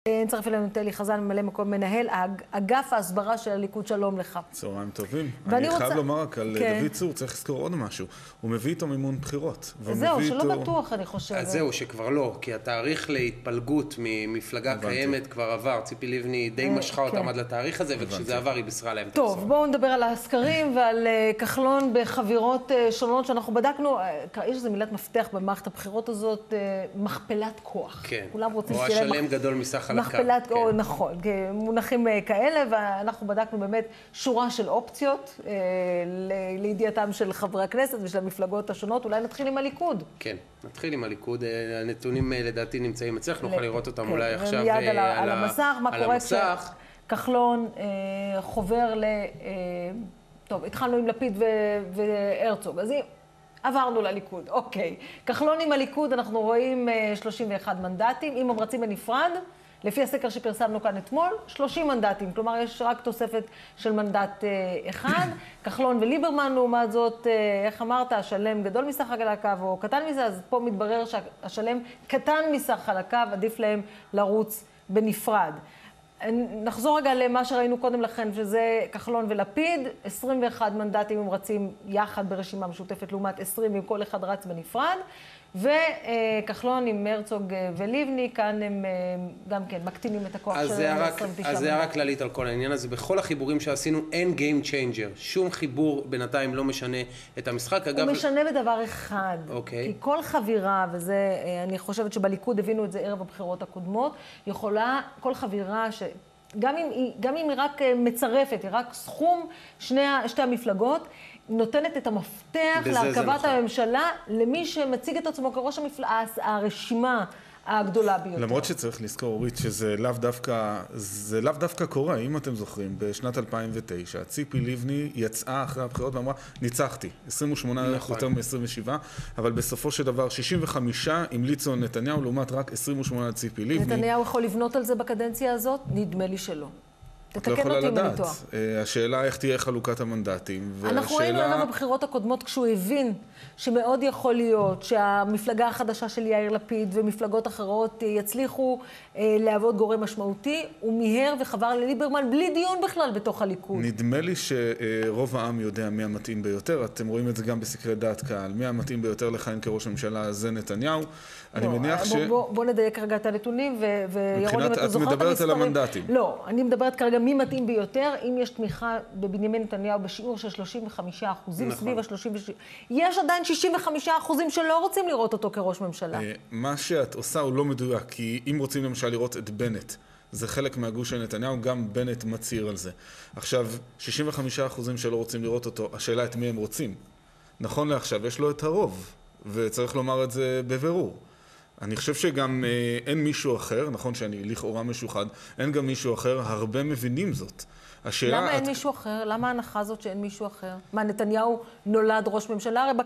נצטרף אלינו את אלי חזן, ממלא מקום מנהל אגף ההסברה של הליכוד. שלום לך. צהריים טובים. אני חייב לומר רק על דוד צור, צריך לזכור עוד משהו. הוא מביא איתו מימון בחירות. זהו, שלא בטוח, אני חושבת. אז זהו, שכבר לא, כי התאריך להתפלגות ממפלגה קיימת כבר עבר. ציפי לבני די משכה אותם עד לתאריך הזה, וכשזה עבר היא בישרה להם את הבשורה. טוב, בואו נדבר על הסקרים ועל כחלון בחבירות שונות שאנחנו בדקנו. יש איזו מילת מפתח במערכת הבחירות הזאת, מכפלת כוח. כן. כולם רוצים או השלם גדול מסך על הקו. מכפלת, נכון, מונחים כאלה, ואנחנו בדקנו באמת שורה של אופציות לידיעתם של חברי הכנסת ושל המפלגות השונות. אולי נתחיל עם הליכוד. כן, נתחיל עם הליכוד. הנתונים לדעתי נמצאים אצלך, נוכל לראות אותם אולי עכשיו מיד על המסך. מה קורה כשכחלון חובר טוב, התחלנו עם לפיד והרצוג, אז עברנו לליכוד, אוקיי. כחלון עם הליכוד, אנחנו רואים 31 מנדטים. אם הם רצים בנפרד, לפי הסקר שפרסמנו כאן אתמול, 30 מנדטים. כלומר, יש רק תוספת של מנדט אחד. כחלון וליברמן, לעומת זאת, איך אמרת, השלם גדול מסך על הקו או קטן מזה, אז פה מתברר שהשלם קטן מסך על הקו, עדיף להם לרוץ בנפרד. נחזור רגע למה שראינו קודם לכן, שזה כחלון ולפיד, 21 מנדטים הם רצים יחד ברשימה משותפת, לעומת 20 אם כל אחד רץ בנפרד, וכחלון עם הרצוג ולבני, כאן הם גם כן מקטינים את הכוח של 29. אז זה היה רק כללית על כל העניין הזה. בכל החיבורים שעשינו אין Game Changer. שום חיבור בינתיים לא משנה את המשחק. הוא משנה בדבר אחד. כי כל חבירה, וזה, אני חושבת שבליכוד הבינו את זה ערב הבחירות הקודמות, יכולה כל חבירה גם אם היא רק מצרפת, היא רק סכום שתי המפלגות, נותנת את המפתח להרכבת הממשלה למי שמציג את עצמו כראש הרשימה הגדולה ביותר. למרות שצריך לזכור, אורית, שזה לאו דווקא קורה. אם אתם זוכרים, בשנת 2009, ציפי לבני יצאה אחרי הבחירות ואמרה, ניצחתי, 28 יותר מ-27, אבל בסופו של דבר 65 המליצו על נתניהו, לעומת רק 28 ציפי לבני. נתניהו יכול לבנות על זה בקדנציה הזאת? נדמה לי שלא. את לא יכולה לדעת. השאלה איך תהיה חלוקת המנדטים. אנחנו ראינו עליו בבחירות הקודמות כשהוא הבין שמאוד יכול להיות שהמפלגה החדשה של יאיר לפיד ומפלגות אחרות יצליחו לעבוד גורם משמעותי. הוא מיהר וחבר לליברמן בלי דיון בכלל בתוך הליכוד. נדמה לי שרוב העם יודע מי המתאים ביותר. אתם רואים את זה גם בסקרי דעת קהל. מי המתאים ביותר לכהן כראש הממשלה זה נתניהו. אני מניח בוא נדייק כרגע את הנתונים וירון אם אתה זוכר את המספרים. את מדברת על המנדטים. לא, אני מדברת כרגע מי מתאים ביותר, אם יש תמיכה בבנימין נתניהו בשיעור של 35%, סביב ה-36%. יש עדיין 65% שלא רוצים לראות אותו כראש ממשלה. מה שאת עושה הוא לא מדויק, כי אם רוצים למשל לראות את בנט, זה חלק מהגוש של נתניהו, גם בנט מצהיר על זה. עכשיו, 65% שלא רוצים לראות אותו, השאלה את מי הם רוצים. נכון לעכשיו, יש לו את הרוב, וצריך לומר את זה בבירור. אני חושב שגם אין מישהו אחר, נכון שאני לכאורה משוחד, אין גם מישהו אחר, הרבה מבינים זאת. למה אין מישהו אחר? למה ההנחה הזאת שאין מישהו אחר? מה, נתניהו נולד ראש ממשלה? הרי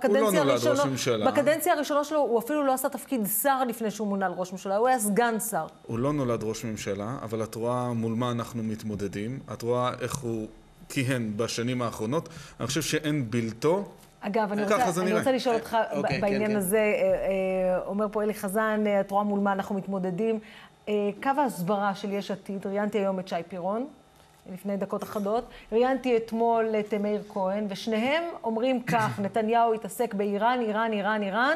בקדנציה הראשונה שלו הוא אפילו לא עשה תפקיד שר לפני שהוא מונה לראש ממשלה, הוא היה סגן שר. הוא לא נולד ראש ממשלה, אבל את רואה מול מה אנחנו מתמודדים, את רואה איך הוא כיהן בשנים האחרונות, אני חושב שאין בלתו. אגב, אני רוצה לשאול אותך בעניין הזה, אומר פה אלי חזן, את רואה מול מה אנחנו מתמודדים. קו ההסברה של יש עתיד, ראיינתי היום את שי פירון, לפני דקות אחדות, ראיינתי אתמול את מאיר כהן, ושניהם אומרים כך, נתניהו התעסק באיראן, איראן, איראן, איראן.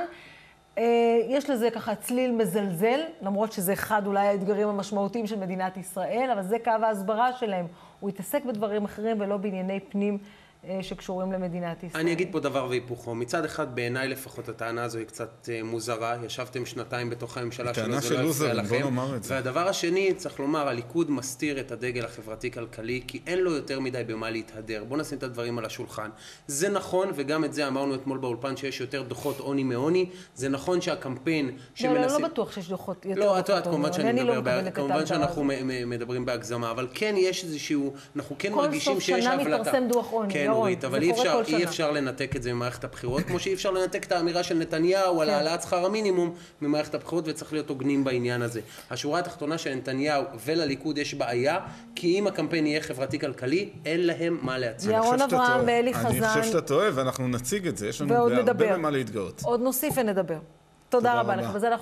יש לזה ככה צליל מזלזל, למרות שזה אחד אולי האתגרים המשמעותיים של מדינת ישראל, אבל זה קו ההסברה שלהם. הוא התעסק בדברים אחרים ולא בענייני פנים שקשורים למדינת ישראל. אני אגיד פה דבר והיפוכו. מצד אחד, בעיניי לפחות, הטענה הזו היא קצת מוזרה. ישבתם שנתיים בתוך הממשלה שלו, זה לא יפריע לכם. והדבר השני, צריך לומר, הליכוד מסתיר את הדגל החברתי-כלכלי, כי אין לו יותר מדי במה להתהדר. בואו נשים את הדברים על השולחן. זה נכון, וגם את זה אמרנו אתמול באולפן, שיש יותר דוחות עוני מעוני. זה נכון שהקמפיין שמנסים... לא בטוח שיש דוחות יותר לא, את יודעת, כמובן שאנחנו מדברים בהגזמה, אבל כן יש איזשהו, אנחנו כן מרגישים שיש הבלטה. נורית, אבל אי אפשר לנתק את זה ממערכת הבחירות, כמו שאי אפשר לנתק את האמירה של נתניהו על העלאת שכר המינימום ממערכת הבחירות, וצריך להיות הוגנים בעניין הזה. השורה התחתונה של נתניהו ולליכוד יש בעיה, כי אם הקמפיין יהיה חברתי-כלכלי, אין להם מה להציג. ירון אברהם ואלי חזן. אני חושב שאתה טועה, ואנחנו נציג את זה, יש לנו הרבה מה להתגאות. עוד נוסיף ונדבר. תודה רבה לך.